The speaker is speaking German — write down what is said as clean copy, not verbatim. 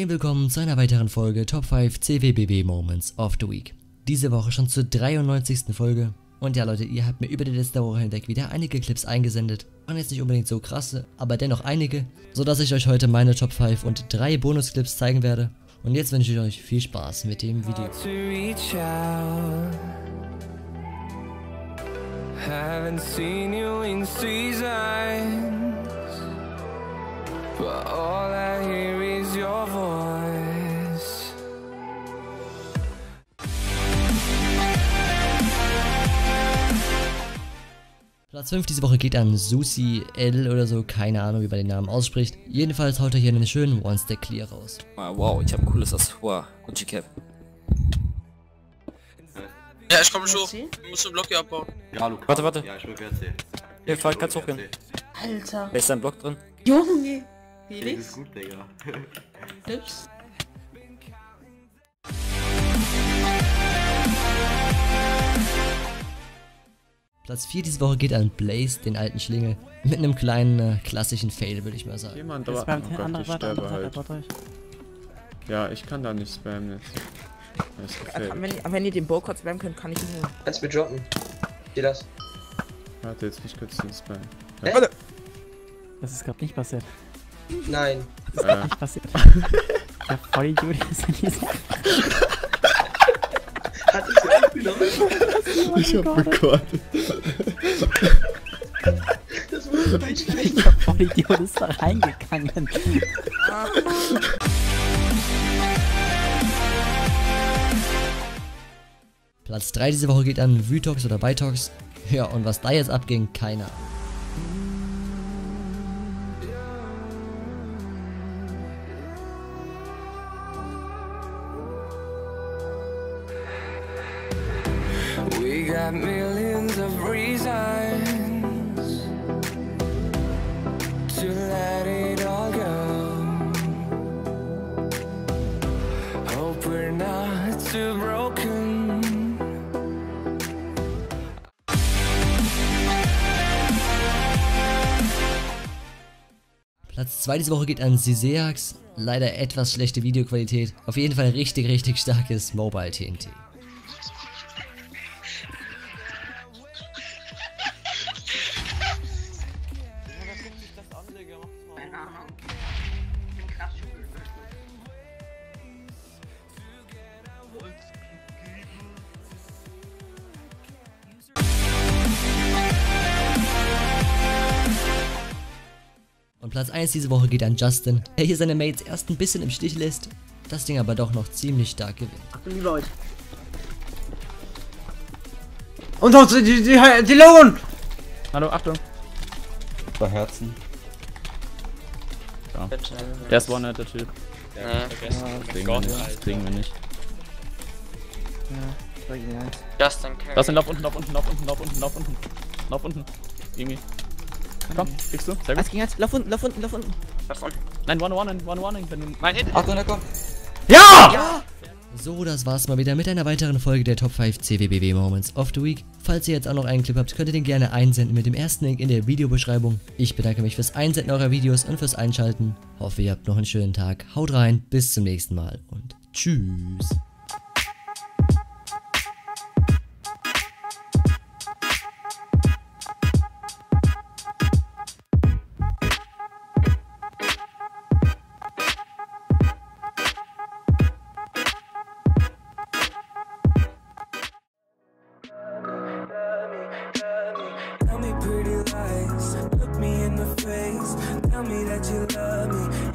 willkommen zu einer weiteren Folge Top 5 CWBB Moments of the Week. Diese Woche schon zur 93. Folge. Und ja Leute, ihr habt mir über die letzte Woche hinweg wieder einige Clips eingesendet. Waren jetzt nicht unbedingt so krasse, aber dennoch einige, sodass ich euch heute meine Top 5 und 3 Bonusclips zeigen werde. Und jetzt wünsche ich euch viel Spaß mit dem Video. Haven't seen you in seasons, but all I hear is your voice. Platz 5 diese Woche geht an Susi L oder so, keine Ahnung wie man den Namen ausspricht. Jedenfalls haut er hier einen schönen One-Stack Clear raus. Wow, ich habe ein cooles Accessoire. Gucci Cap. Ja, ich komme schon. Du musst den Block hier abbauen. Ja, Lukas. Warte. Ja, ich will WRC. Hier, Fall, kannst hochgehen. Alter. Da ist ein Block drin. Junge. Das Felix. ist gut, Digga. Tipps. Platz 4 diese Woche geht an Blaze, den alten Schlingel. Mit einem kleinen klassischen Fail, würde ich mal sagen. Jemand da. Oh Gott, ich sterbe halt. Ja, ich kann da nicht spammen jetzt. Das gefällt. Wenn ihr den Bowcard spammen könnt, kann ich ihn holen. Kannst du mir droppen? Geh das. Warte, jetzt nicht kurz den Spam. Warte! Das ist gerade nicht passiert. Nein. Das ist nicht passiert. Der Vollidiot ist in diesem... Hat es ja aufgenommen? Ich hab recorded. Das muss nicht schlecht. Der Vollidiot ist da reingegangen. Platz 3 diese Woche geht an Vytox oder Bytox. Ja, und was da jetzt abging, keine Ahnung. We got millions of reasons to let it all go. Hope we're not too broken. Platz 2 diese Woche geht an Siseax. Leider etwas schlechte Videoqualität. Auf jeden Fall richtig starkes Mobile TNT. Und Platz 1 diese Woche geht an Justin, der hier seine Mates erst ein bisschen im Stich lässt, das Ding aber doch noch ziemlich stark gewinnt. Die Leute. Und die Logan! Hallo, Achtung. Bei Herzen. Ja. Der ist One, der Typ. Das kriegen wir nicht. Justin, Lass ihn, lauf unten. Irgendwie. Komm, kriegst du? Sehr gut. Was ging jetzt? Lauf unten. Nein, one, wenn du... mein Hit. Achtung, der kommt. Ja! So, das war's mal wieder mit einer weiteren Folge der Top 5 CWBB Moments of the Week. Falls ihr jetzt auch noch einen Clip habt, könnt ihr den gerne einsenden mit dem ersten Link in der Videobeschreibung. Ich bedanke mich fürs Einsenden eurer Videos und fürs Einschalten. Hoffe, ihr habt noch einen schönen Tag. Haut rein, bis zum nächsten Mal und tschüss. Tell me pretty lies, look me in the face. Tell me that you love me.